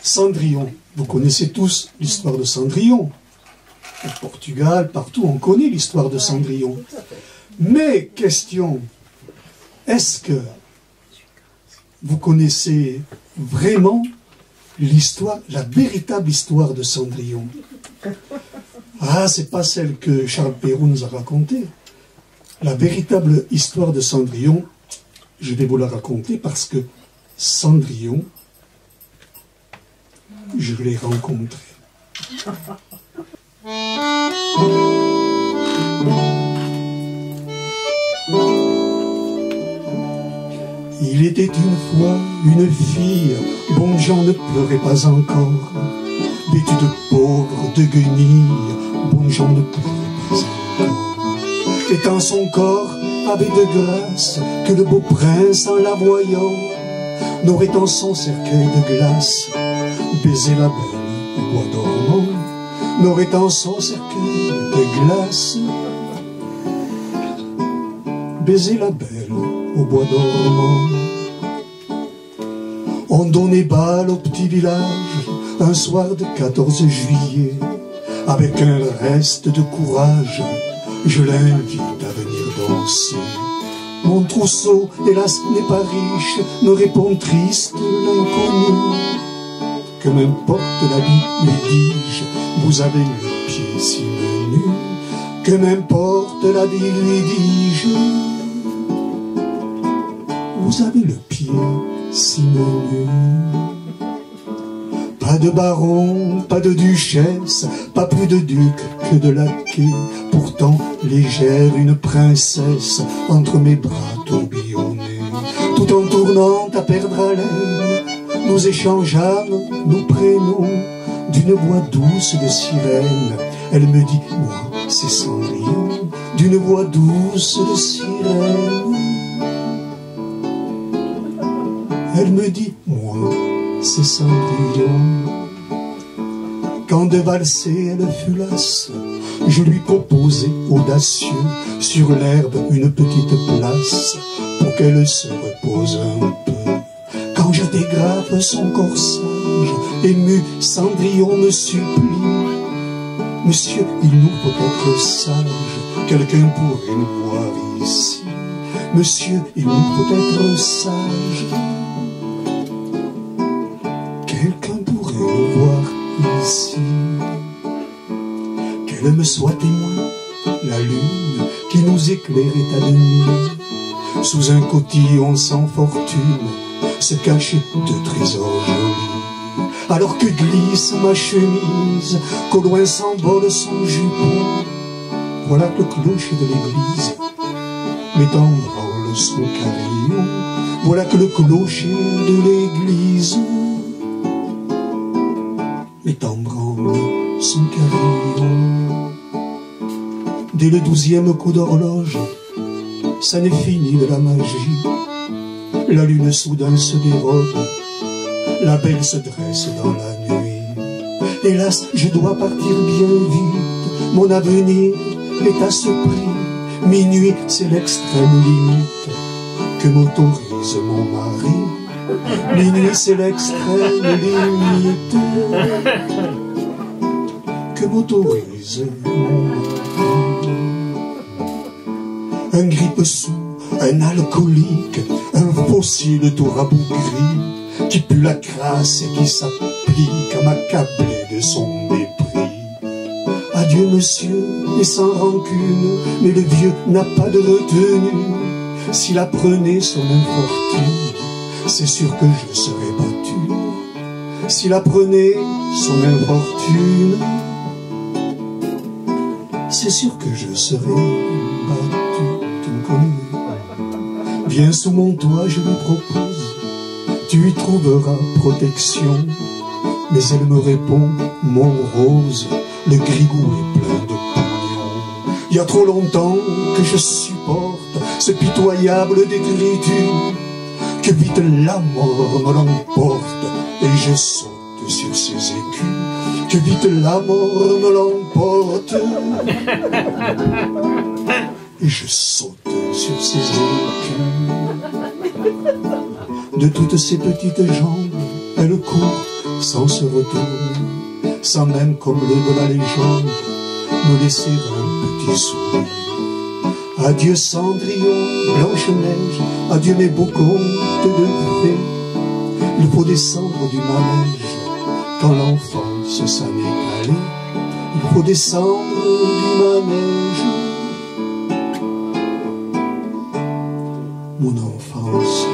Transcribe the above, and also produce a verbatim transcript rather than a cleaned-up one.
Cendrillon. Vous connaissez tous l'histoire de Cendrillon. Au Portugal, partout, on connaît l'histoire de Cendrillon. Mais, question, est-ce que vous connaissez vraiment l'histoire, la véritable histoire de Cendrillon? Ah, c'est pas celle que Charles Perrault nous a racontée. La véritable histoire de Cendrillon, je vais vous la raconter parce que Cendrillon, je l'ai rencontré. Il était une fois une fille, bon Jean ne pleurait pas encore, vêtue de pauvre, de guenilles, bon Jean ne pleurait pas encore. Étant son corps avait de grâce, que le beau prince en la voyant, n'aurait en son cercueil de glace baiser la belle au bois dormant, n'aurait en son cercueil de glace baiser la belle au bois dormant. On donnait bal au petit village un soir de quatorze juillet. Avec un reste de courage, je l'invite à venir danser. Mon trousseau, hélas, n'est pas riche, me répond triste l'inconnu. Que m'importe la vie, lui dis-je, vous avez le pied si menu. Que m'importe la vie, lui dis-je, vous avez le pied si menu. Pas de baron, pas de duchesse, pas plus de duc que de laquais. Pourtant légère une princesse entre mes bras tourbillonnés. Tout en tournant à perdre haleine, nous échangeâmes nos prénoms. D'une voix douce de sirène, elle me dit, moi c'est Cendrillon. D'une voix douce de sirène, elle me dit, moi c'est Cendrillon. Quand de valser elle fut lasse, je lui proposai audacieux sur l'herbe une petite place pour qu'elle se repose un peu. Quand je dégrafe son corsage, ému, Cendrillon me supplie. Monsieur, il nous faut être sage, quelqu'un pourrait nous voir ici. Monsieur, il nous faut être sage, quelqu'un pourrait nous voir ici. Qu'elle me soit témoin, la lune qui nous éclairait à demi. Sous un cotillon sans fortune se cachait de trésors jolis. Alors que glisse ma chemise, qu'au loin s'envole son jupon, voilà que le clocher de l'église met en branle son carillon. Voilà que le clocher de l'église met en branle son carillon. Dès le douzième coup d'horloge, ça n'est fini de la magie. La lune soudain se dérobe, la belle se dresse dans la nuit. Hélas, je dois partir bien vite, mon avenir est à ce prix. Minuit, c'est l'extrême limite que m'autorise mon mari. Minuit, c'est l'extrême limite que m'autorise mon mari. Un grippe-sous, un alcoolique, un fossile tout rabougri, qui pue la crasse et qui s'applique à m'accabler de son mépris. Adieu monsieur, et sans rancune, mais le vieux n'a pas de retenue. S'il apprenait son infortune, c'est sûr que je serais battu. S'il apprenait son infortune, c'est sûr que je serais battu. Tu me connais. Viens sous mon toit, je lui propose, tu y trouveras protection. Mais elle me répond, mon rose, le grigou est plein de pognon. Il y a trop longtemps que je supporte ce pitoyable détritus, que vite la mort me l'emporte et je saute sur ses écus. Que vite la mort me l'emporte et je saute sur ses écus. De toutes ses petites jambes, elle court sans se retourner, sans même comme le de la légende, nous laisser un petit sourire. Adieu Cendrillon, Blanche-Neige, adieu mes beaux contes de fées. Il faut descendre du manège quand l'enfance s'en est allée. Il faut descendre du manège. Mon enfance